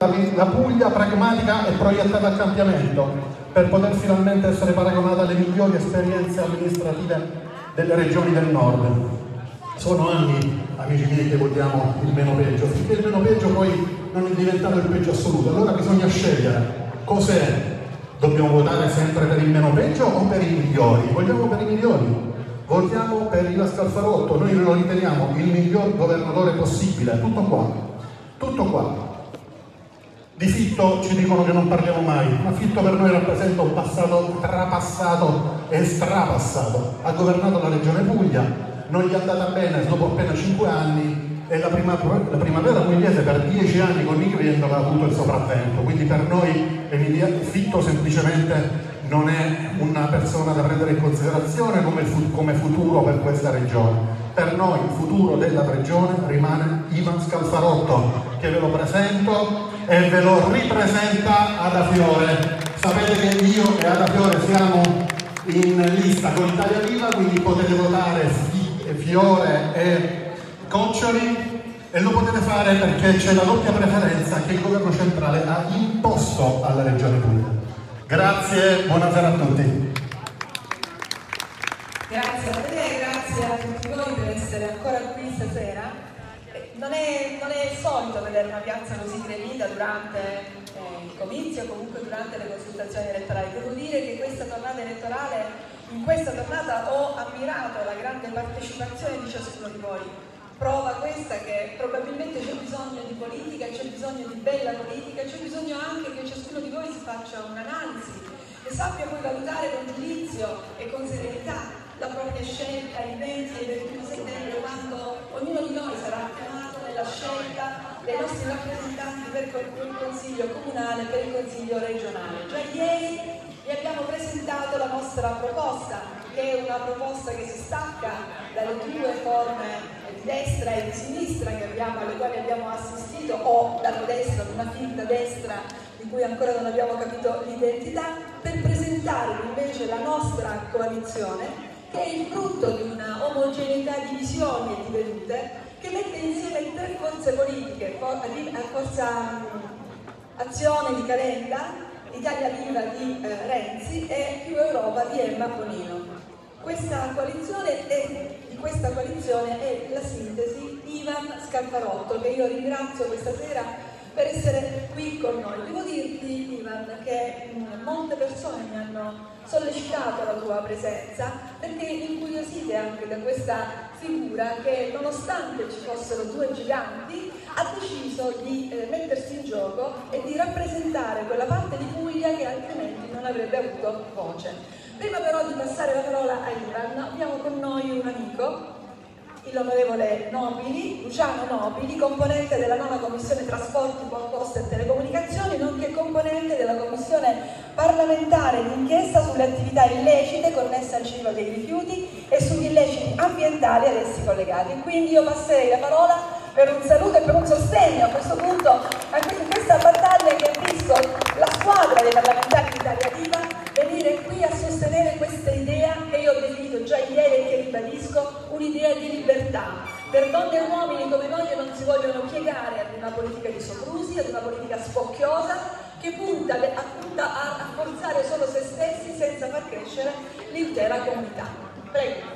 la Puglia pragmatica e proiettata al cambiamento, per poter finalmente essere paragonata alle migliori esperienze amministrative delle regioni del nord. Sono anni, amici miei, che votiamo il meno peggio, finché il meno peggio poi non è diventato il peggio assoluto. Allora bisogna scegliere cos'è. Dobbiamo votare sempre per il meno peggio o per i migliori? Vogliamo per i migliori? Votiamo per Ivan Scalfarotto, noi lo riteniamo il miglior governatore possibile, tutto qua, tutto qua. Di Fitto ci dicono che non parliamo mai, ma Fitto per noi rappresenta un passato trapassato e strapassato. Ha governato la regione Puglia, non gli è andata bene dopo appena 5 anni, e la primavera pugliese per 10 anni con Nigrello ha avuto il sopravvento, quindi per noi Fitto semplicemente non è una persona da prendere in considerazione come futuro per questa regione. Per noi il futuro della regione rimane Ivan Scalfarotto, che ve lo presento e ve lo ripresenta Ada Fiore. Sapete che io e Ada Fiore siamo in lista con Italia Viva, quindi potete votare Fiore e Coccioli, e lo potete fare perché c'è la doppia preferenza che il governo centrale ha imposto alla regione Puglia. Grazie, buonasera a tutti. Grazie a te, grazie a tutti voi per essere ancora qui stasera. Non è solito vedere una piazza così gremita durante il comizio o comunque durante le consultazioni elettorali. Devo dire che in questa tornata ho ammirato la grande partecipazione di ciascuno di voi. Prova questa che probabilmente c'è bisogno di politica, c'è bisogno di bella politica, c'è bisogno anche che ciascuno di voi si faccia un'analisi e sappia poi valutare con giudizio e con serenità la propria scelta il 20 e il 21 settembre, quando ognuno di noi sarà chiamato nella scelta dei nostri rappresentanti per il Consiglio comunale, per il Consiglio regionale. Già ieri vi abbiamo presentato la nostra proposta, che è una proposta che si stacca dalle due forme di destra e di sinistra alle quali abbiamo assistito, o dalla destra, ad una finta destra di cui ancora non abbiamo capito l'identità, per presentare invece la nostra coalizione, che è il frutto di una omogeneità di visioni e di vedute, che mette insieme tre forze politiche, Forza Azione di Calenda, Italia Viva di Renzi e Più Europa di Emma Bonino. Di questa coalizione è la sintesi Ivan Scalfarotto, che io ringrazio questa sera per essere qui con noi. Devo dirti, Ivan, che molte persone mi hanno sollecitato la tua presenza perché incuriosite anche da questa figura che, nonostante ci fossero due giganti, ha deciso di mettersi in gioco e di rappresentare quella parte di Puglia che altrimenti non avrebbe avuto voce. Prima però di passare la parola a Ivan, abbiamo con noi un amico, l'onorevole Nobili, Luciano Nobili, componente della 9ª Commissione Trasporti, Poste e Telecomunicazioni, nonché componente della Commissione parlamentare d'inchiesta sulle attività illecite connesse al ciclo dei rifiuti e sugli illeciti ambientali ad essi collegati. Quindi io passerei la parola per un saluto e per un sostegno a questo punto a questa battaglia che ha visto la squadra dei parlamentari di Italia Viva venire qui a sostenere questa idea che io ho definito già ieri e che ribadisco, un'idea di libertà per donne e uomini come noi che non si vogliono piegare ad una politica di soprusi, ad una politica spocchiosa che punta a forzare solo se stessi senza far crescere l'intera comunità. Prego.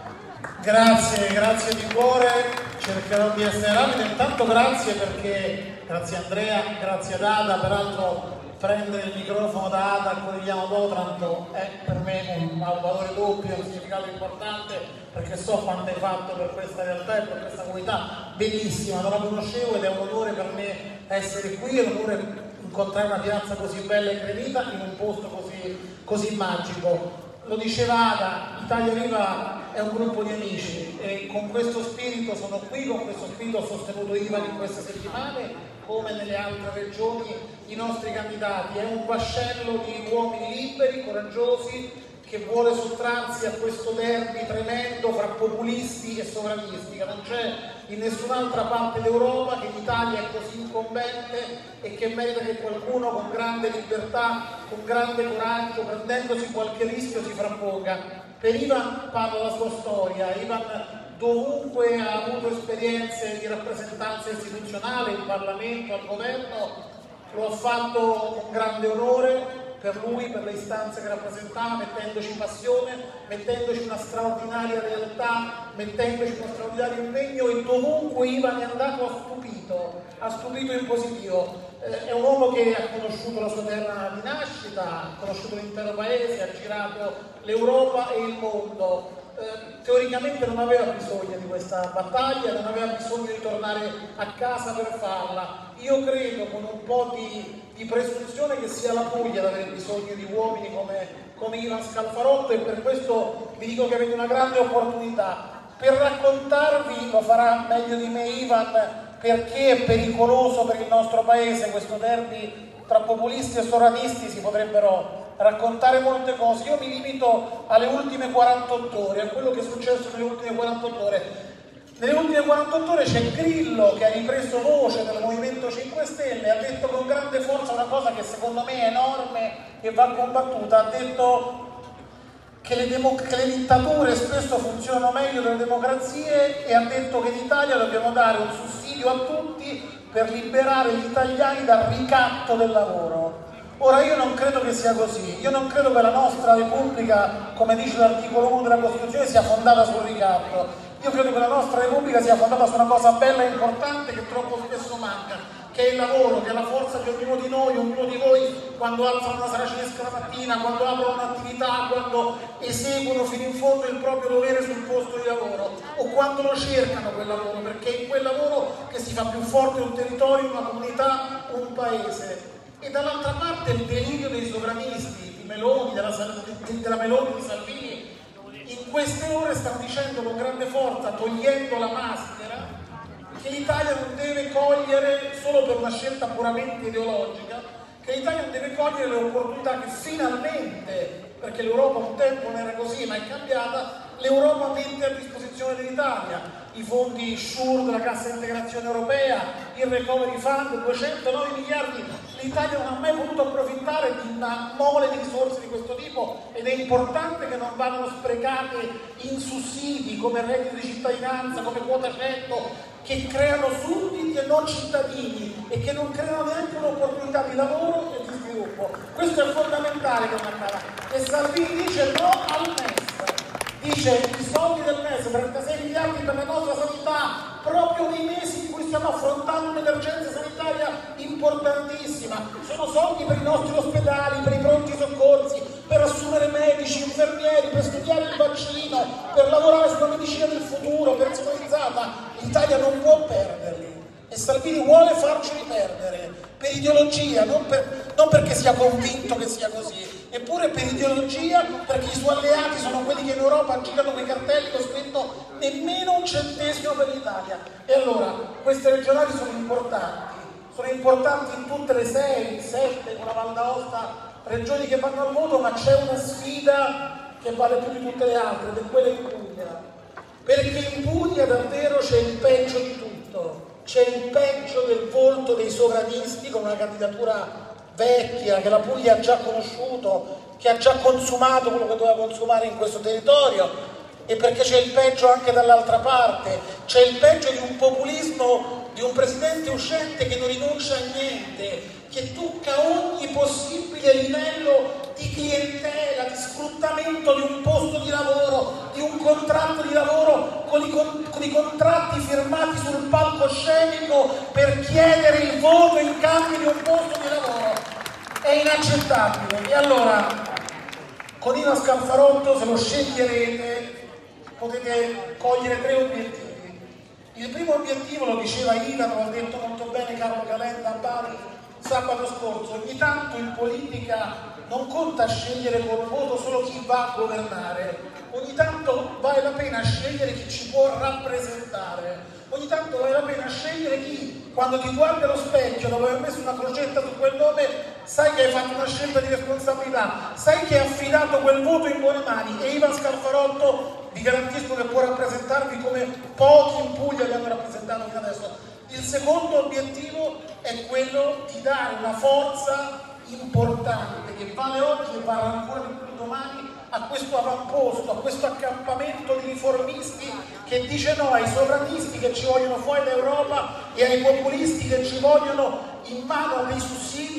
Grazie di cuore, cercherò di essere rapido. Intanto grazie Andrea, grazie ad Ada, peraltro prendere il microfono da Ada al Quotidiano d'Otranto è per me ha un valore doppio, un significato importante, perché so quanto hai fatto per questa realtà e per questa comunità bellissima, non la conoscevo ed è un onore per me essere qui, è un onore incontrare una piazza così bella e gremita in un posto così magico. Lo diceva Ada, Italia Viva è un gruppo di amici e con questo spirito sono qui, con questo spirito ho sostenuto Ivan in queste settimane, come nelle altre regioni, i nostri candidati. È un vascello di uomini liberi, coraggiosi, che vuole sottrarsi a questo derby tremendo fra populisti e sovranisti, che non c'è in nessun'altra parte d'Europa, che in Italia è così incombente e che merita che qualcuno con grande libertà, con grande coraggio, prendendosi qualche rischio, si frapponga. Per Ivan parla la sua storia. Ivan dovunque ha avuto esperienze di rappresentanza istituzionale, in Parlamento, al governo, lo ha fatto con grande onore per lui, per le istanze che rappresentava, mettendoci passione, mettendoci una straordinaria realtà, mettendoci uno straordinario impegno, e dovunque Ivan è andato ha stupito in positivo. È un uomo che ha conosciuto la sua terra di nascita, ha conosciuto l'intero paese, ha girato l'Europa e il mondo. Teoricamente non aveva bisogno di questa battaglia, non aveva bisogno di tornare a casa per farla. Io credo, con un po' di presunzione, che sia la Puglia ad avere bisogno di uomini come Ivan Scalfarotto, e per questo vi dico che avete una grande opportunità. Per raccontarvi, lo farà meglio di me Ivan, perché è pericoloso per il nostro paese questo derby tra populisti e sovranisti. Si potrebbero raccontare molte cose, io mi limito alle ultime 48 ore, a quello che è successo nelle ultime 48 ore. Nelle ultime 48 ore c'è Grillo, che ha ripreso voce del Movimento 5 Stelle, ha detto con grande forza una cosa che secondo me è enorme e va combattuta. Ha detto che le dittature spesso funzionano meglio delle democrazie, e ha detto che in Italia dobbiamo dare un sussidio a tutti per liberare gli italiani dal ricatto del lavoro. Ora, io non credo che sia così, io non credo che la nostra Repubblica, come dice l'articolo 1 della Costituzione, sia fondata sul ricatto. Io credo che la nostra Repubblica sia fondata su una cosa bella e importante che troppo spesso manca, che è il lavoro, che è la forza di ognuno di noi, ognuno di voi, quando alzano una saracinesca la mattina, quando aprono un'attività, quando eseguono fino in fondo il proprio dovere sul posto di lavoro, o quando lo cercano quel lavoro, perché è in quel lavoro che si fa più forte un territorio, una comunità, un paese. E dall'altra parte il delirio dei sovranisti, di Meloni, della Meloni, di Salvini, in queste ore stanno dicendo con grande forza, togliendo la maschera, che l'Italia non deve cogliere, solo per una scelta puramente ideologica, che l'Italia non deve cogliere le opportunità che finalmente, perché l'Europa un tempo non era così, ma è cambiata, l'Europa mette a disposizione dell'Italia. I fondi SURE della Cassa di Integrazione Europea, il Recovery Fund, 209 miliardi, l'Italia non ha mai potuto approfittare di una mole di risorse di questo tipo, ed è importante che non vadano sprecate in sussidi come reddito di cittadinanza, come quota 100, che creano sudditi e non cittadini, e che non creano neanche un'opportunità di lavoro e di sviluppo. Questo è fondamentale che non accada. E Salvini dice no al MES. Dice i soldi del MES, 36 miliardi per la nostra sanità, proprio nei mesi in cui stiamo affrontando un'emergenza sanitaria importantissima. Sono soldi per i nostri ospedali, per i pronti soccorsi, per assumere medici, infermieri, per studiare il vaccino, per lavorare sulla medicina del futuro, personalizzata. L'Italia non può perderli. E Salvini vuole farceli perdere, per ideologia, non perché sia convinto che sia così, eppure per ideologia, perché i suoi alleati sono quelli che in Europa girano quei cartelli con scritto nemmeno un centesimo per l'Italia. E allora, queste regionali sono importanti in tutte le 6, 7, con la Val d'Aosta, regioni che vanno al voto, ma c'è una sfida che vale più di tutte le altre, ed è quella in Puglia. Perché in Puglia davvero c'è il peggio di tutto. C'è il peggio del volto dei sovranisti, con una candidatura vecchia che la Puglia ha già conosciuto, che ha già consumato quello che doveva consumare in questo territorio, e perché c'è il peggio anche dall'altra parte. C'è il peggio di un populismo, di un presidente uscente che non rinuncia a niente, che tocca ogni possibile livello di clientela, di sfruttamento di un posto di lavoro, di un contratto di lavoro, con i contratti firmati sul palcoscenico per chiedere il voto in cambio di un posto di lavoro. È inaccettabile. E allora, con Ivan Scalfarotto, se lo sceglierete, potete cogliere 3 obiettivi. Il primo obiettivo, lo diceva Ivan, lo ha detto molto bene Carlo Calenda a Bari sabato scorso, ogni tanto in politica non conta scegliere col voto solo chi va a governare, ogni tanto vale la pena scegliere chi ci può rappresentare, ogni tanto vale la pena scegliere chi, quando ti guardi allo specchio dopo aver messo una crocetta su quel nome, sai che hai fatto una scelta di responsabilità, sai che hai affidato quel voto in buone mani. E Ivan Scalfarotto vi garantisco che può rappresentarvi come pochi in Puglia li hanno rappresentato fino adesso. Il secondo obiettivo è quello di dare una forza importante, che vale oggi e varrà ancora di più domani, a questo avamposto, a questo accampamento di riformisti che dice no ai sovranisti che ci vogliono fuori dall'Europa e ai populisti che ci vogliono in mano a dei sussidi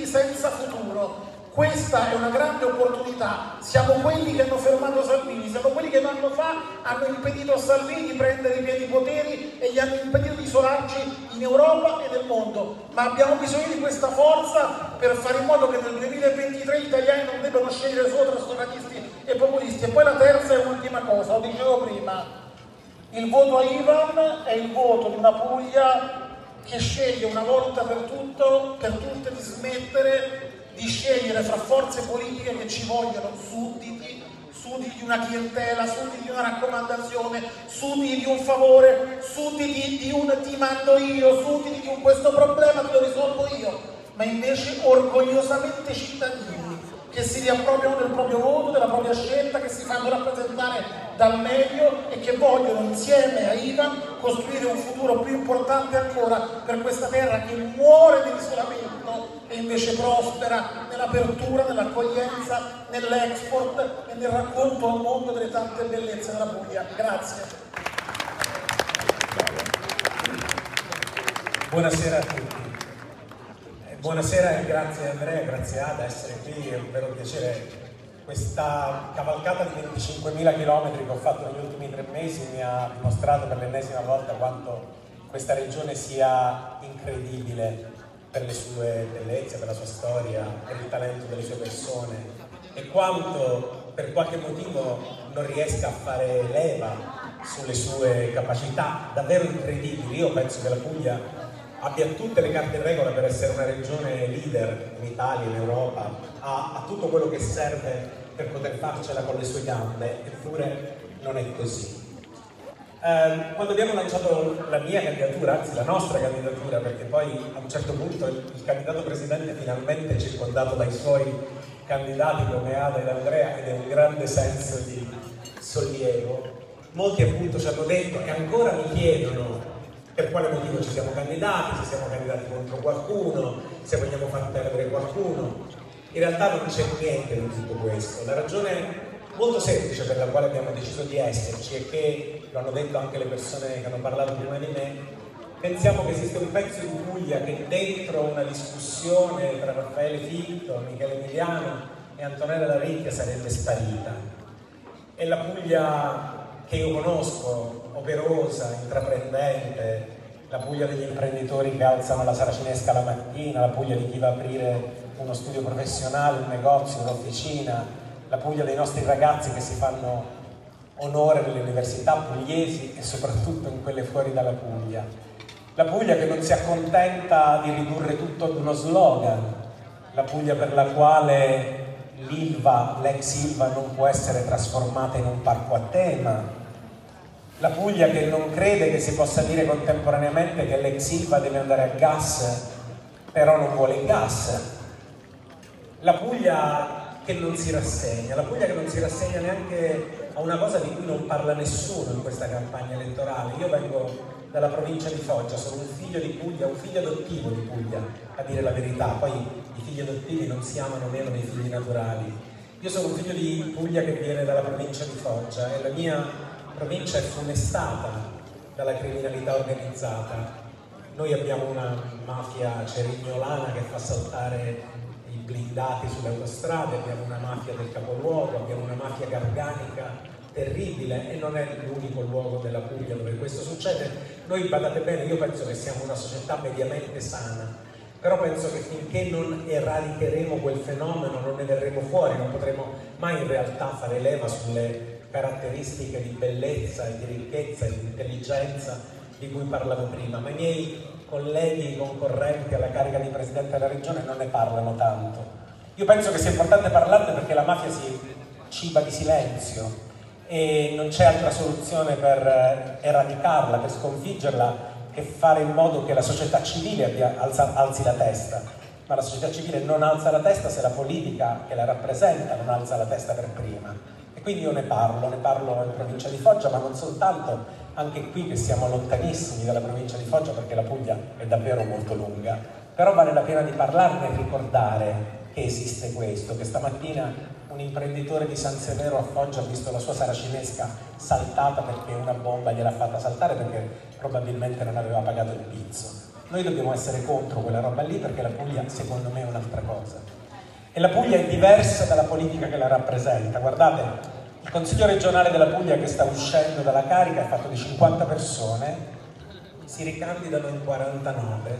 Questa è una grande opportunità, siamo quelli che hanno fermato Salvini, siamo quelli che un anno fa hanno impedito a Salvini di prendere i pieni poteri e gli hanno impedito di isolarci in Europa e nel mondo, ma abbiamo bisogno di questa forza per fare in modo che nel 2023 gli italiani non debbano scegliere solo tra sovranisti e populisti. E poi la terza e ultima cosa, lo dicevo prima, il voto a Ivan è il voto di una Puglia che sceglie una volta per tutte di smettere di scegliere fra forze politiche che ci vogliono sudditi di una clientela, sudditi di una raccomandazione, sudditi di un favore, sudditi di un ti mando io, sudditi di un questo problema te lo risolvo io, ma invece orgogliosamente cittadini che si riappropriano del proprio voto, della propria scelta, che si fanno rappresentare dal medio e che vogliono insieme a Ivan costruire un futuro più importante ancora per questa terra che muore nell'isolamento e invece prospera nell'apertura, nell'accoglienza, nell'export e nel racconto al mondo delle tante bellezze della Puglia. Grazie. Buonasera a tutti. Buonasera e grazie Andrea, grazie Ada, essere qui, è un vero piacere. Questa cavalcata di 25.000 km che ho fatto negli ultimi 3 mesi mi ha dimostrato per l'ennesima volta quanto questa regione sia incredibile per le sue bellezze, per la sua storia, per il talento delle sue persone e quanto per qualche motivo non riesca a fare leva sulle sue capacità davvero incredibili. Io penso che la Puglia abbia tutte le carte in regola per essere una regione leader in Italia, in Europa, ha tutto quello che serve per poter farcela con le sue gambe, eppure non è così. Quando abbiamo lanciato la mia candidatura, anzi la nostra candidatura, perché poi a un certo punto il candidato presidente finalmente è circondato dai suoi candidati come Ada ed Andrea ed è un grande senso di sollievo, molti appunto ci hanno detto e ancora mi chiedono per quale motivo ci siamo candidati, se siamo candidati contro qualcuno, se vogliamo far perdere qualcuno. In realtà non c'è niente di tutto questo. La ragione molto semplice per la quale abbiamo deciso di esserci è che, lo hanno detto anche le persone che hanno parlato prima di me, pensiamo che esiste un pezzo di Puglia che dentro una discussione tra Raffaele Fitto, Michele Emiliano e Antonella Laricchia sarebbe sparita. È la Puglia che io conosco, operosa, intraprendente, la Puglia degli imprenditori che alzano la saracinesca la mattina, la Puglia di chi va a aprire uno studio professionale, un negozio, un'officina, la Puglia dei nostri ragazzi che si fanno onore nelle università pugliesi e soprattutto in quelle fuori dalla Puglia. La Puglia che non si accontenta di ridurre tutto ad uno slogan, la Puglia per la quale l'Ilva, l'ex Ilva non può essere trasformata in un parco a tema, la Puglia che non crede che si possa dire contemporaneamente che l'ex Ilva deve andare a gas, però non vuole il gas, la Puglia che non si rassegna, la Puglia che non si rassegna neanche a una cosa di cui non parla nessuno in questa campagna elettorale. Io vengo dalla provincia di Foggia, sono un figlio di Puglia, un figlio adottivo di Puglia, a dire la verità, poi i figli adottivi non si amano meno dei figli naturali. Io sono un figlio di Puglia che viene dalla provincia di Foggia e la mia provincia è funestata dalla criminalità organizzata. Noi abbiamo una mafia cerignolana che fa saltare i blindati sulle autostrade, abbiamo una mafia del capoluogo, abbiamo una mafia garganica terribile e non è l'unico luogo della Puglia dove questo succede. Noi, badate bene, io penso che siamo una società mediamente sana, però penso che finché non eradicheremo quel fenomeno non ne verremo fuori, non potremo mai in realtà fare leva sulle caratteristiche di bellezza e di ricchezza e di intelligenza di cui parlavo prima, ma i miei colleghi concorrenti alla carica di Presidente della Regione non ne parlano tanto. Io penso che sia importante parlarne perché la mafia si ciba di silenzio e non c'è altra soluzione per eradicarla, per sconfiggerla, che fare in modo che la società civile alzi la testa. Ma la società civile non alza la testa se la politica che la rappresenta non alza la testa per prima. E quindi io ne parlo in provincia di Foggia, ma non soltanto, anche qui che siamo lontanissimi dalla provincia di Foggia perché la Puglia è davvero molto lunga. Però vale la pena di parlarne e ricordare che esiste questo, che stamattina un imprenditore di San Severo a Foggia ha visto la sua saracinesca saltata perché una bomba gliel'ha fatta saltare perché probabilmente non aveva pagato il pizzo. Noi dobbiamo essere contro quella roba lì perché la Puglia secondo me è un'altra cosa. E la Puglia è diversa dalla politica che la rappresenta. Guardate, il Consiglio regionale della Puglia che sta uscendo dalla carica è fatto di 50 persone, si ricandidano in 49.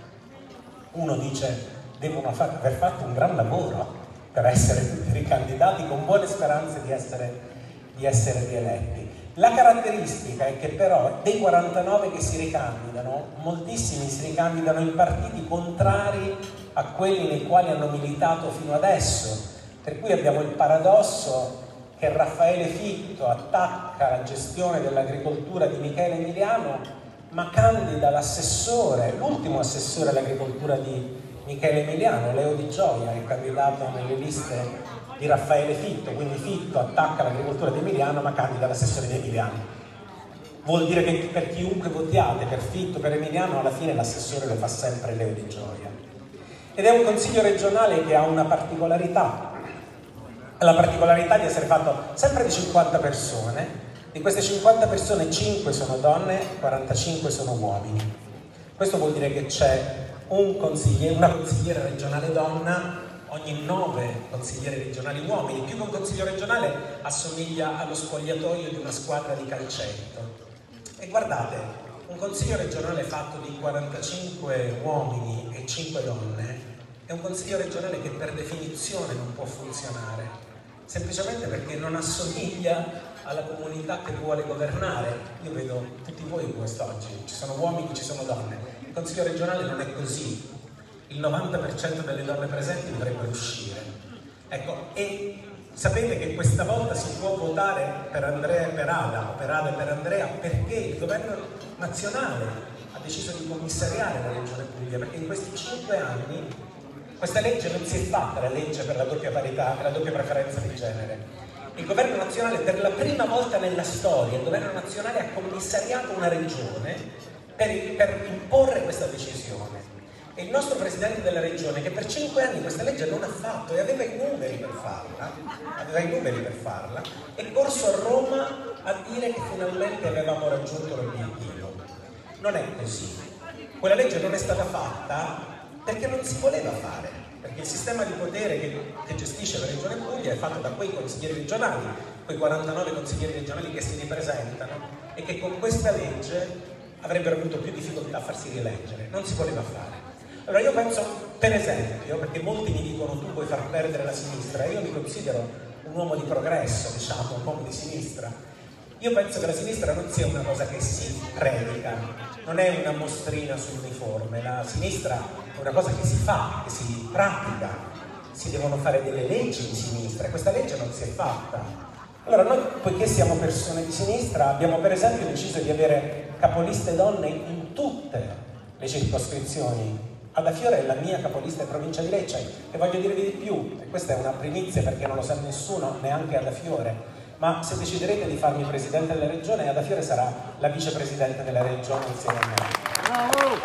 Uno dice, devono aver fatto un gran lavoro per essere tutti ricandidati con buone speranze di essere rieletti. La caratteristica è che però dei 49 che si ricandidano, moltissimi si ricandidano in partiti contrari a quelli nei quali hanno militato fino adesso, per cui abbiamo il paradosso che Raffaele Fitto attacca la gestione dell'agricoltura di Michele Emiliano, ma candida l'assessore, l'ultimo assessore all'agricoltura di Michele Emiliano, Leo Di Gioia, è candidato nelle liste di Raffaele Fitto, quindi Fitto attacca l'agricoltura di Emiliano ma candida l'assessore di Emiliano. Vuol dire che per chiunque votiate, per Fitto, per Emiliano, alla fine l'assessore lo fa sempre Leo Di Gioia. Ed è un consiglio regionale che ha una particolarità, la particolarità di essere fatto sempre di 50 persone, di queste 50 persone 5 sono donne, 45 sono uomini. Questo vuol dire che c'è una consigliera regionale donna ogni 9 consiglieri regionali uomini, più che un consiglio regionale assomiglia allo spogliatoio di una squadra di calcetto. E guardate, un consiglio regionale fatto di 45 uomini e 5 donne è un consiglio regionale che per definizione non può funzionare, semplicemente perché non assomiglia alla comunità che vuole governare. Io vedo tutti voi quest'oggi, ci sono uomini, ci sono donne. Il consiglio regionale non è così. Il 90% delle donne presenti dovrebbero uscire. Ecco, e sapete che questa volta si può votare per Andrea e per Ada, o per Ada e per Andrea, perché il governo nazionale ha deciso di commissariare la Regione Puglia, perché in questi 5 anni questa legge non si è fatta, la legge per la doppia parità, per la doppia preferenza di genere. Il governo nazionale, per la prima volta nella storia, il governo nazionale ha commissariato una regione per imporre questa decisione. E il nostro presidente della regione, che per 5 anni questa legge non ha fatto e aveva i numeri per farla, è corso a Roma a dire che finalmente avevamo raggiunto l'obiettivo. Non è così. Quella legge non è stata fatta perché non si voleva fare, perché il sistema di potere che gestisce la regione Puglia è fatto da quei consiglieri regionali, quei 49 consiglieri regionali che si ripresentano e che con questa legge avrebbero avuto più difficoltà a farsi rieleggere. Non si voleva fare. Allora io penso, per esempio, perché molti mi dicono tu vuoi far perdere la sinistra, e io mi considero un uomo di progresso, diciamo, un uomo di sinistra. Io penso che la sinistra non sia una cosa che si predica, non è una mostrina sull'uniforme, la sinistra è una cosa che si fa, che si pratica, si devono fare delle leggi di sinistra e questa legge non si è fatta. Allora noi, poiché siamo persone di sinistra, abbiamo per esempio deciso di avere capoliste donne in tutte le circoscrizioni. Ada Fiore è la mia capolista in provincia di Lecce e voglio dirvi di più, e questa è una primizia perché non lo sa nessuno, neanche Ada Fiore, ma se deciderete di farmi presidente della regione, Ada Fiore sarà la vicepresidente della regione insieme a me. Bravo!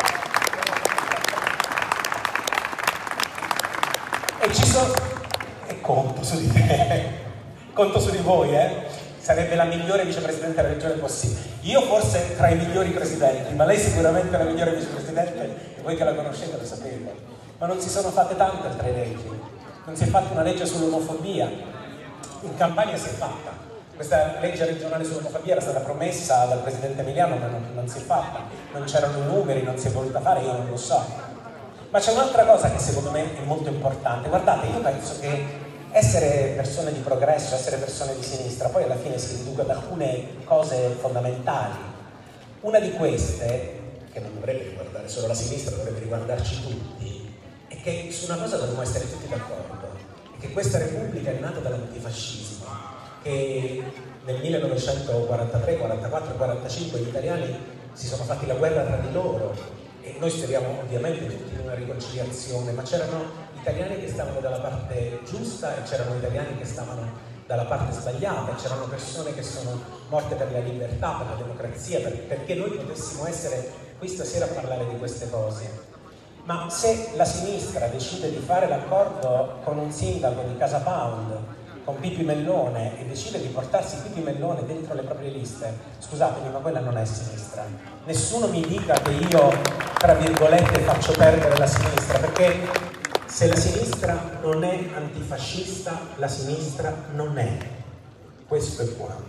E ci sono... e conto su di te, conto su di voi, sarebbe la migliore vicepresidente della regione possibile. Io forse tra i migliori presidenti, ma lei sicuramente è la migliore vicepresidente e voi che la conoscete lo sapete. Ma non si sono fatte tante altre leggi, non si è fatta una legge sull'omofobia, in Campania si è fatta. Questa legge regionale sull'omofobia era stata promessa dal presidente Emiliano, ma non si è fatta. Non c'erano i numeri, non si è voluta fare, io non lo so. Ma c'è un'altra cosa che secondo me è molto importante. Guardate, io penso che essere persone di progresso, essere persone di sinistra, poi alla fine si riduce ad alcune cose fondamentali. Una di queste, che non dovrebbe riguardare solo la sinistra, dovrebbe riguardarci tutti, è che su una cosa dovremmo essere tutti d'accordo, è che questa Repubblica è nata dall'antifascismo, che nel 1943, 44 e 45 gli italiani si sono fatti la guerra tra di loro e noi speriamo ovviamente tutti in una riconciliazione, ma c'erano italiani che stavano dalla parte giusta e c'erano italiani che stavano dalla parte sbagliata, c'erano persone che sono morte per la libertà, per la democrazia, perché noi potessimo essere qui stasera a parlare di queste cose. Ma se la sinistra decide di fare l'accordo con un sindaco di Casa Pound, con Pippi Mellone, e decide di portarsi Pippi Mellone dentro le proprie liste, scusatemi, ma quella non è sinistra. Nessuno mi dica che io, tra virgolette, faccio perdere la sinistra, perché Se la sinistra non è antifascista, la sinistra non è. Questo è quanto.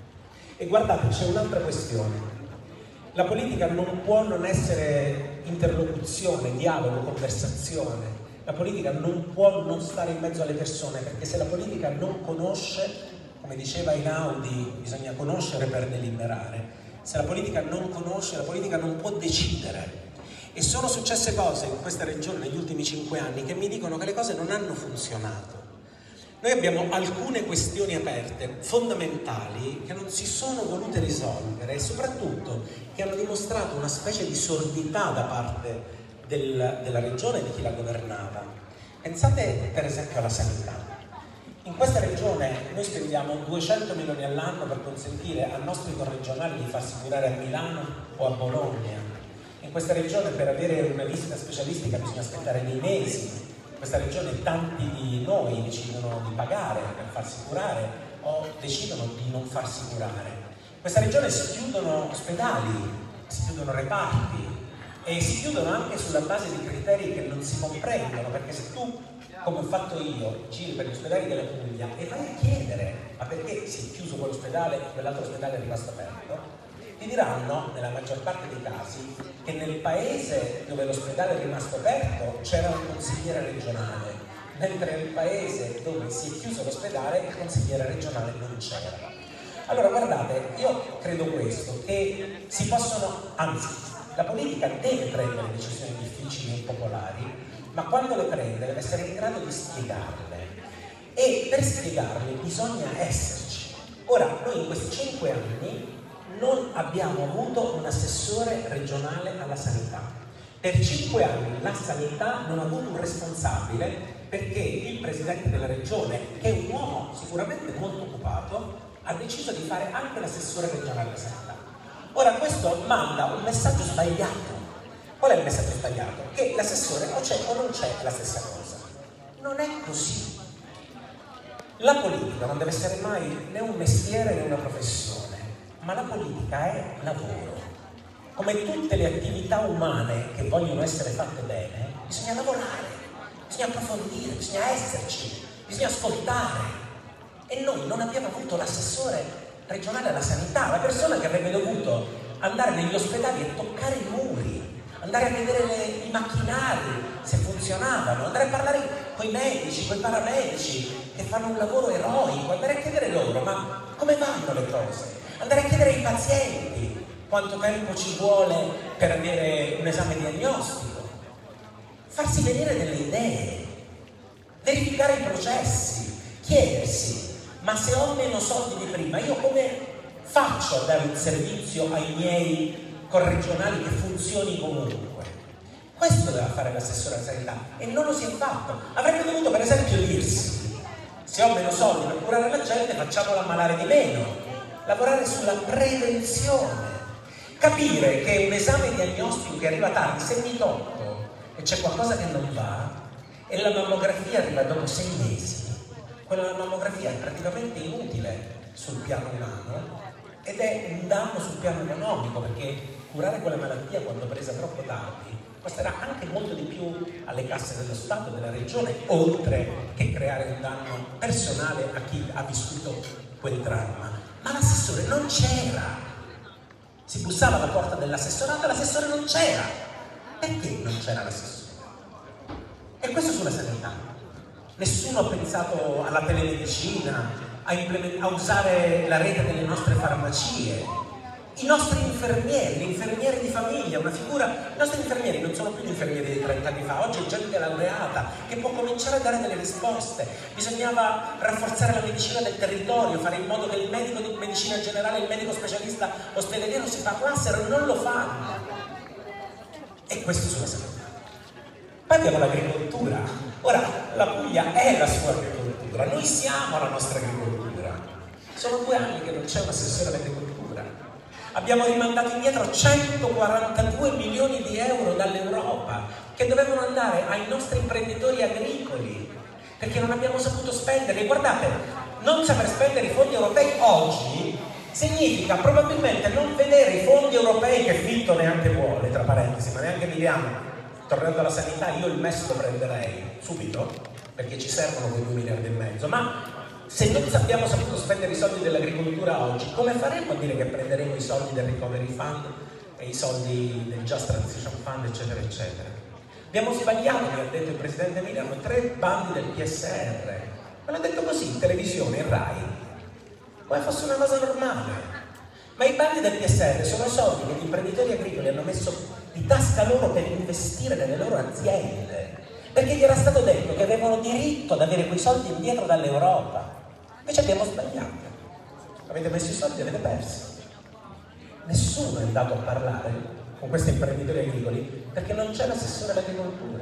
E guardate, c'è un'altra questione. La politica non può non essere interlocuzione, dialogo, conversazione. La politica non può non stare in mezzo alle persone, perché se la politica non conosce, come diceva Einaudi, bisogna conoscere per deliberare. Se la politica non conosce, la politica non può decidere. E sono successe cose in questa regione negli ultimi 5 anni che mi dicono che le cose non hanno funzionato. Noi abbiamo alcune questioni aperte, fondamentali, che non si sono volute risolvere e soprattutto che hanno dimostrato una specie di sordità da parte della regione e di chi la governava. Pensate per esempio alla sanità. In questa regione noi spendiamo 200 milioni all'anno per consentire ai nostri corregionali di farsi curare a Milano o a Bologna. In questa regione per avere una visita specialistica bisogna aspettare dei mesi. In questa regione tanti di noi decidono di pagare per farsi curare o decidono di non farsi curare. In questa regione si chiudono ospedali, si chiudono reparti e si chiudono anche sulla base di criteri che non si comprendono, perché se tu, come ho fatto io, giri per gli ospedali della Puglia e vai a chiedere ma perché si è chiuso quell'ospedale e quell'altro ospedale è rimasto aperto, ti diranno, nella maggior parte dei casi, che nel paese dove l'ospedale è rimasto aperto c'era un consigliere regionale, mentre nel paese dove si è chiuso l'ospedale il consigliere regionale non c'era. Allora guardate, io credo questo, che si possono, anzi, la politica deve prendere decisioni difficili e impopolari, ma quando le prende deve essere in grado di spiegarle. E per spiegarle bisogna esserci. Ora, noi in questi 5 anni non abbiamo avuto un assessore regionale alla sanità. Per 5 anni la sanità non ha avuto un responsabile perché il presidente della regione, che è un uomo sicuramente molto occupato, ha deciso di fare anche l'assessore regionale alla sanità. Ora questo manda un messaggio sbagliato. Qual è il messaggio sbagliato? Che l'assessore o c'è o non c'è la stessa cosa. Non è così. La politica non deve essere mai né un mestiere né una professione. Ma la politica è lavoro. Come tutte le attività umane che vogliono essere fatte bene, bisogna lavorare, bisogna approfondire, bisogna esserci, bisogna ascoltare. E noi non abbiamo avuto l'assessore regionale alla sanità, la persona che avrebbe dovuto andare negli ospedali e toccare i muri, andare a vedere i macchinari se funzionavano, andare a parlare con i medici, con i paramedici che fanno un lavoro eroico, andare a chiedere loro ma come vanno le cose. Andare a chiedere ai pazienti quanto tempo ci vuole per avere un esame diagnostico, farsi venire delle idee, verificare i processi, chiedersi ma se ho meno soldi di prima io come faccio a dare un servizio ai miei corregionali che funzioni comunque? Questo deve fare l'assessore alla sanità e non lo si è fatto. Avrebbe dovuto per esempio dirsi se ho meno soldi per curare la gente facciamola ammalare di meno. Lavorare sulla prevenzione, capire che un esame diagnostico che arriva tardi, se mi tocco e c'è qualcosa che non va e la mammografia arriva dopo 6 mesi, quella mammografia è praticamente inutile sul piano umano ed è un danno sul piano economico, perché curare quella malattia quando presa troppo tardi costerà anche molto di più alle casse dello Stato, della regione, oltre che creare un danno personale a chi ha vissuto quel dramma. Ma l'assessore non c'era. Si bussava alla porta dell'assessorato e l'assessore non c'era. Perché non c'era l'assessore? E questo sulla sanità. Nessuno ha pensato alla telemedicina, a usare la rete delle nostre farmacie. I nostri infermieri, gli infermieri di famiglia, una figura. I nostri infermieri non sono più gli infermieri di 30 anni fa, oggi è gente laureata che può cominciare a dare delle risposte. Bisognava rafforzare la medicina del territorio, fare in modo che il medico di medicina generale e il medico specialista ospedaliero si parlassero, non lo fanno. E questo sulla sanità. Poi abbiamo l'agricoltura. Ora, la Puglia è la sua agricoltura, noi siamo la nostra agricoltura. Sono 2 anni che non c'è un assessore all'agricoltura. Abbiamo rimandato indietro 142 milioni di euro dall'Europa che dovevano andare ai nostri imprenditori agricoli perché non abbiamo saputo spenderli. Guardate, non saper spendere i fondi europei oggi significa probabilmente non vedere i fondi europei che Fitto neanche vuole, tra parentesi, ma neanche Emiliano, tornando alla sanità, io il MES lo prenderei subito, perché ci servono quei 2,5 miliardi, ma se non abbiamo saputo spendere i soldi dell'agricoltura oggi, come faremo a dire che prenderemo i soldi del Recovery Fund e i soldi del Just Transition Fund, eccetera, eccetera? Abbiamo sbagliato, mi ha detto il Presidente Emiliano, 3 bandi del PSR. Me l'ha detto così, in televisione, in Rai, come fosse una cosa normale. Ma i bandi del PSR sono soldi che gli imprenditori agricoli hanno messo di tasca loro per investire nelle loro aziende, perché gli era stato detto che avevano diritto ad avere quei soldi indietro dall'Europa. Invece abbiamo sbagliato. Avete messo i soldi e avete persi. Nessuno è andato a parlare con questi imprenditori agricoli perché non c'è l'assessore all'agricoltura.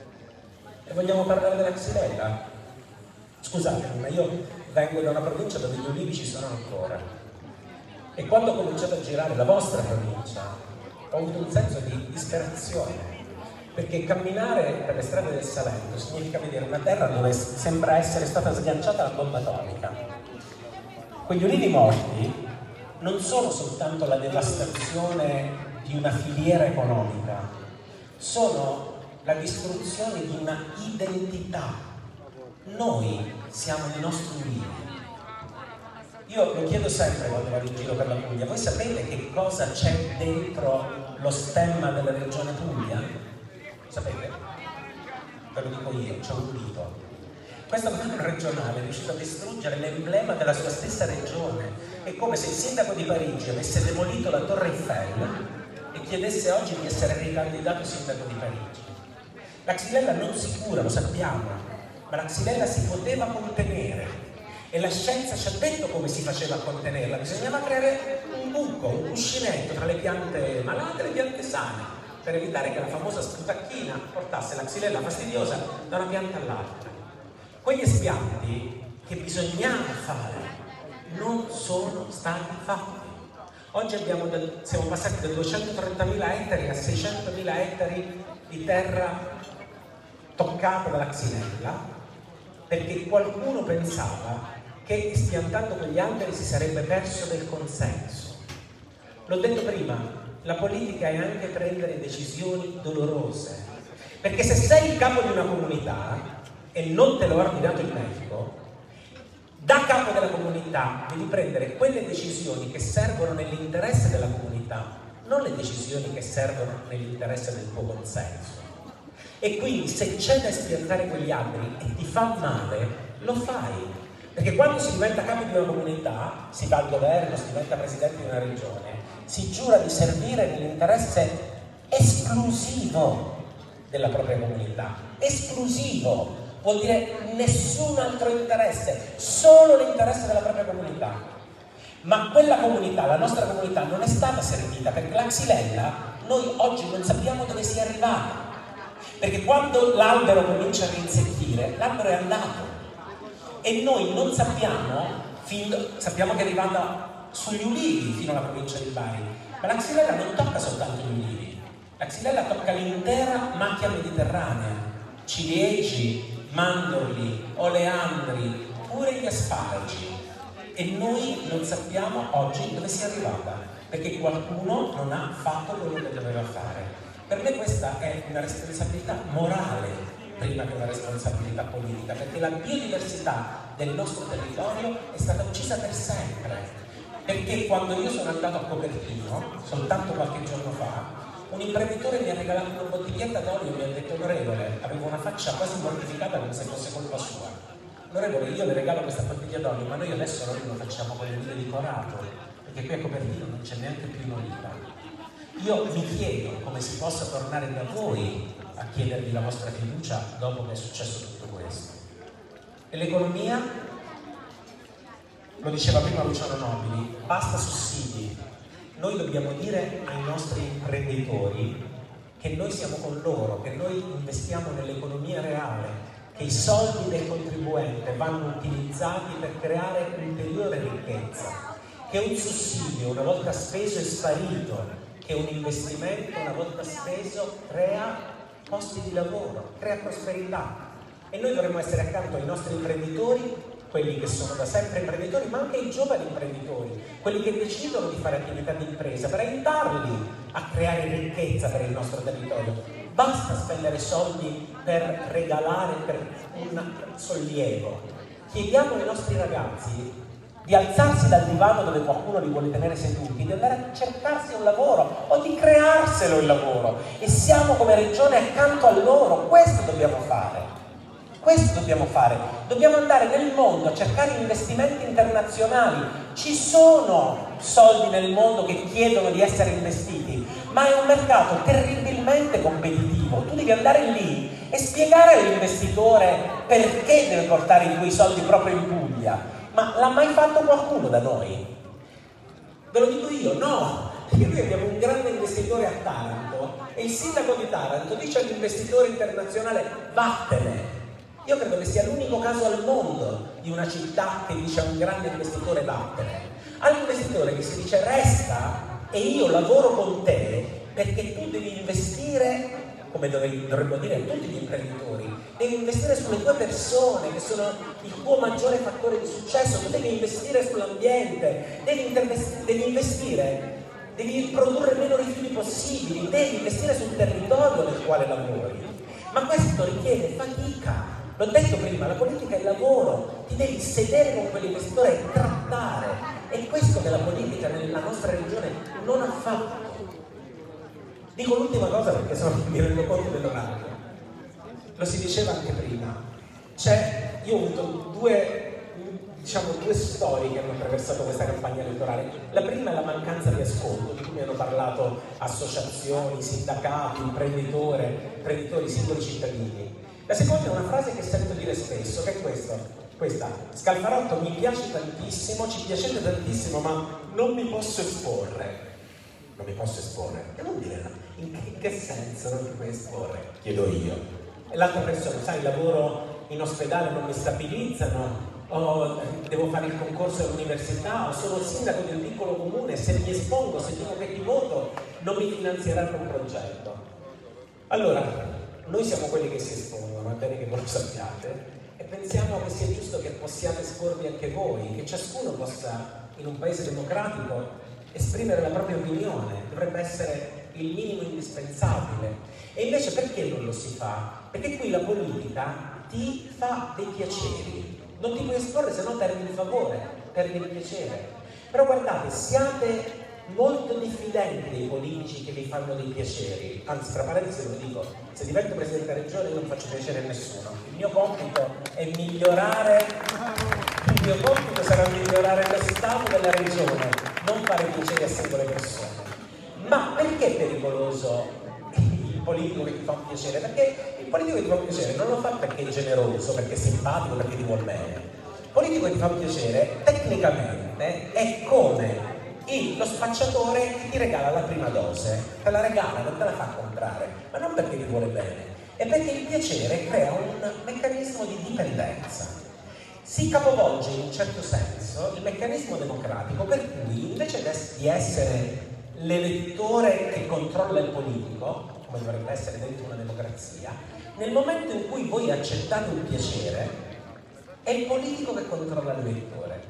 E vogliamo parlare della Xylella? Scusatemi, ma io vengo da una provincia dove gli ulivi ci sono ancora. E quando ho cominciato a girare la vostra provincia, ho avuto un senso di disperazione. Perché camminare per le strade del Salento significa vedere una terra dove sembra essere stata sganciata la bomba atomica. Quegli ulivi morti non sono soltanto la devastazione di una filiera economica, sono la distruzione di una identità. Noi siamo i nostri ulivi. Io lo chiedo sempre quando vado in giro per la Puglia, voi sapete che cosa c'è dentro lo stemma della regione Puglia? Sapete? Ve lo dico io, c'è un dito. Questo governo regionale è riuscito a distruggere l'emblema della sua stessa regione. È come se il sindaco di Parigi avesse demolito la Torre Eiffel e chiedesse oggi di essere ricandidato sindaco di Parigi. La Xylella non si cura, lo sappiamo, ma la Xylella si poteva contenere. E la scienza ci ha detto come si faceva a contenerla. Bisognava creare un buco, un cuscinetto tra le piante malate e le piante sane, per evitare che la famosa sputacchina portasse la Xylella fastidiosa da una pianta all'altra. Quegli espianti che bisognava fare non sono stati fatti. Oggi siamo passati da 230.000 ettari a 600.000 ettari di terra toccata dalla Xylella, perché qualcuno pensava che spiantando quegli alberi si sarebbe perso del consenso. L'ho detto prima, la politica è anche prendere decisioni dolorose, perché se sei il capo di una comunità e non te lo ha ordinato il medico, da capo della comunità devi prendere quelle decisioni che servono nell'interesse della comunità, non le decisioni che servono nell'interesse del tuo consenso. E quindi se c'è da spiantare quegli alberi e ti fa male, lo fai. Perché quando si diventa capo di una comunità, si va al governo, si diventa presidente di una regione, si giura di servire nell'interesse esclusivo della propria comunità. Esclusivo vuol dire nessun altro interesse, solo l'interesse della propria comunità. Ma quella comunità, la nostra comunità, non è stata servita, perché la Xylella noi oggi non sappiamo dove sia arrivata. Perché quando l'albero comincia a rinsecchire, l'albero è andato. E noi non sappiamo, sappiamo che è arrivata sugli ulivi fino alla provincia di Bari, ma la Xylella non tocca soltanto gli ulivi, la Xylella tocca l'intera macchia mediterranea, ciliegi, mandorli, oleandri, pure gli asparagi. E noi non sappiamo oggi dove sia arrivata, perché qualcuno non ha fatto quello che doveva fare. Per me questa è una responsabilità morale prima che una responsabilità politica, perché la biodiversità del nostro territorio è stata uccisa per sempre. Perché quando io sono andato a Copertino, soltanto qualche giorno fa, un imprenditore mi ha regalato una bottiglietta d'olio e mi ha detto: onorevole, avevo una faccia quasi mortificata come se fosse colpa sua. Onorevole, io le regalo questa bottiglia d'olio, ma noi adesso lo facciamo con le olive di Corato, perché qui a Copertino non c'è neanche più un'oliva. Io mi chiedo come si possa tornare da voi a chiedervi la vostra fiducia dopo che è successo tutto questo. E l'economia? Lo diceva prima Luciano Nobili, basta sussidi. Noi dobbiamo dire ai nostri imprenditori che noi siamo con loro, che noi investiamo nell'economia reale, che i soldi del contribuente vanno utilizzati per creare ulteriore ricchezza, che un sussidio una volta speso è sparito, che un investimento una volta speso crea posti di lavoro, crea prosperità. E noi dovremmo essere accanto ai nostri imprenditori, quelli che sono da sempre imprenditori, ma anche ai giovani imprenditori, quelli che decidono di fare attività di impresa, per aiutarli a creare ricchezza per il nostro territorio. Basta spendere soldi per regalare, per un sollievo. Chiediamo ai nostri ragazzi di alzarsi dal divano dove qualcuno li vuole tenere seduti, di andare a cercarsi un lavoro o di crearselo il lavoro, e siamo come regione accanto a loro. Questo dobbiamo fare. Questo dobbiamo fare. Dobbiamo andare nel mondo a cercare investimenti internazionali. Ci sono soldi nel mondo che chiedono di essere investiti, ma è un mercato terribilmente competitivo. Tu devi andare lì e spiegare all'investitore perché deve portare i tuoi soldi proprio in Puglia. Ma l'ha mai fatto qualcuno da noi? Ve lo dico io, no! Perché noi abbiamo un grande investitore a Taranto e il sindaco di Taranto dice all'investitore internazionale vattene. Io credo che sia l'unico caso al mondo di una città che dice a un grande investitore vattene. All'investitore che si dice resta e io lavoro con te perché tu devi investire, come dovremmo dire tutti gli imprenditori, devi investire sulle tue persone che sono il tuo maggiore fattore di successo, tu devi investire sull'ambiente, devi investire, devi produrre meno rifiuti possibili, devi investire sul territorio nel quale lavori. Ma questo richiede fatica. L'ho detto prima, la politica è lavoro, ti devi sedere con quell'investitore e trattare. E questo che la politica nella nostra regione non ha fatto. Dico l'ultima cosa perché sennò mi rendo conto dell'orario. Lo si diceva anche prima. Io ho avuto due storie che hanno attraversato questa campagna elettorale. La prima è la mancanza di ascolto, di cui mi hanno parlato associazioni, sindacati, imprenditori, singoli cittadini. La seconda è una frase che sento dire spesso, che è questa. Scalfarotto mi piace tantissimo, ci piacete tantissimo, ma non mi posso esporre. Non mi posso esporre? Che vuol dire? In che senso non ti puoi esporre? Chiedo io. E l'altra persona, sai, lavoro in ospedale, non mi stabilizzano, o devo fare il concorso all'università, o sono il sindaco di un piccolo comune, se mi espongo, se dico che ti voto, non mi finanzieranno un progetto. Allora, noi siamo quelli che si espongono, è bene che voi lo sappiate, e pensiamo che sia giusto che possiate esporvi anche voi, che ciascuno possa, in un paese democratico, esprimere la propria opinione. Dovrebbe essere il minimo indispensabile. E invece perché non lo si fa? Perché qui la politica ti fa dei piaceri. Non ti puoi esporre, se no perdi il favore, perdi il piacere. Però guardate, siate molto diffidenti dei politici che vi fanno dei piaceri. Anzi, tra parentesi lo dico, se divento presidente della regione io non faccio piacere a nessuno. Il mio compito sarà migliorare lo stato della regione, non fare piacere a singole persone. Ma perché è pericoloso il politico che ti fa un piacere? Perché il politico che ti fa un piacere non lo fa perché è generoso, perché è simpatico, perché ti vuol bene. Il politico che ti fa un piacere tecnicamente è come lo spacciatore che ti regala la prima dose, te la regala, non te la fa comprare, ma non perché ti vuole bene, è perché il piacere crea un meccanismo di dipendenza. Si capovolge in un certo senso il meccanismo democratico, per cui invece di essere l'elettore che controlla il politico, come dovrebbe essere dentro una democrazia, nel momento in cui voi accettate un piacere, è il politico che controlla l'elettore.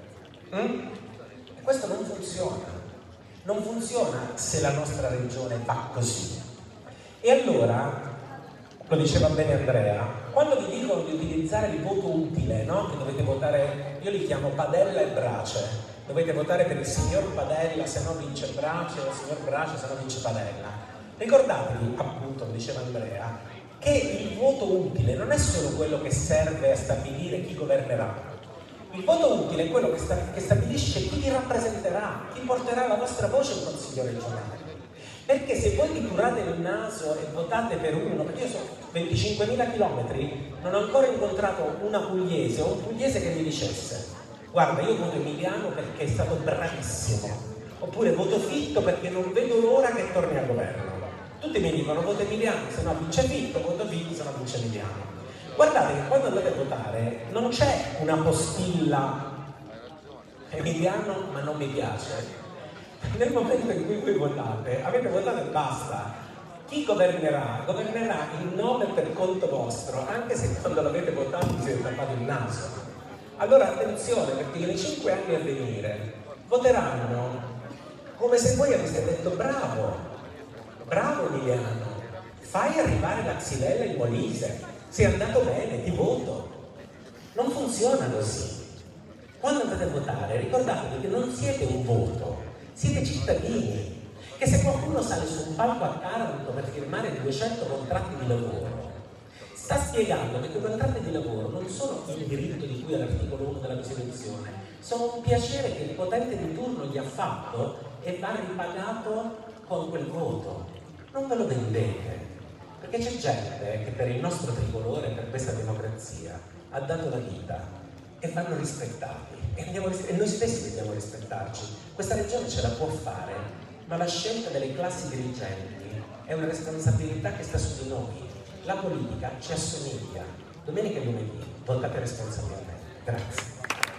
E questo non funziona. Non funziona se la nostra regione va così. E allora, lo diceva bene Andrea, quando vi dicono di utilizzare il voto utile, no? Che dovete votare, io li chiamo Padella e Brace, dovete votare per il signor Padella, se no vince Brace, o il signor Brace, se no vince Padella. Ricordatevi, appunto, lo diceva Andrea, che il voto utile non è solo quello che serve a stabilire chi governerà. Il voto utile è quello che stabilisce chi vi rappresenterà, chi porterà la vostra voce in consiglio regionale. Perché se voi vi curate il naso e votate per uno, perché io sono 25.000 chilometri, non ho ancora incontrato una pugliese o un pugliese che mi dicesse guarda, io voto Emiliano perché è stato bravissimo, oppure voto Fitto perché non vedo l'ora che torni al governo. Tutti mi dicono voto Emiliano, se no vince Fitto, voto Fitto, se no vince Emiliano. Guardate che quando andate a votare non c'è una postilla Emiliano ma non mi piace. Nel momento in cui voi votate, avete votato e basta. Chi governerà in nome e per conto vostro, anche se quando l'avete votato vi siete tappato il naso. Allora attenzione, perché nei 5 anni a venire voteranno come se voi aveste detto bravo Emiliano, fai arrivare la xylella in Molise, sei andato bene, ti voto. Non funziona così. Quando andate a votare ricordatevi che non siete un voto, siete cittadini, che se qualcuno sale su un palco a Taranto per firmare 200 contratti di lavoro, sta spiegando che quei contratti di lavoro non sono il diritto di cui all'articolo 1 della Costituzione, sono un piacere che il potente di turno gli ha fatto e va ripagato con quel voto. Non ve lo vendete, perché c'è gente che per il nostro tricolore, per questa democrazia, ha dato la vita e vanno rispettati e noi stessi dobbiamo rispettarci. Questa regione ce la può fare, ma la scelta delle classi dirigenti è una responsabilità che sta su di noi. La politica ci assomiglia. Domenica e lunedì votate responsabilmente. Grazie.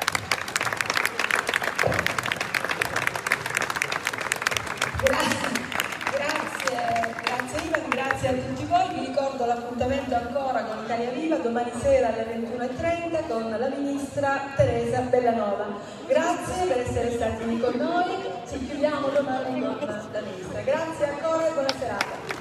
Grazie Ivan, grazie a tutti voi. Vi ricordo l'appuntamento ancora con Italia Viva domani sera alle 21:30 con la ministra Teresa Bellanova. Grazie per essere stati con noi. Ci chiudiamo domani con la ministra. Grazie ancora e buona serata.